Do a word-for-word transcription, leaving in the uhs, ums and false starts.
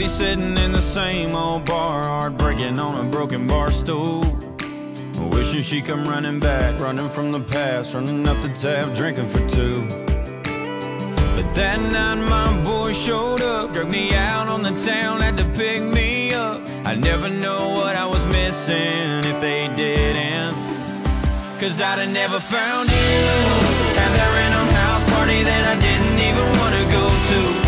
be sitting in the same old bar, heartbreaking on a broken bar stool, wishing she come running back, running from the past, running up the tab, drinking for two. But that night my boy showed up, drug me out on the town, had to pick me up. I never know what I was missing if they didn't, cause I'd have never found you at that random house party that I didn't even wanna go to.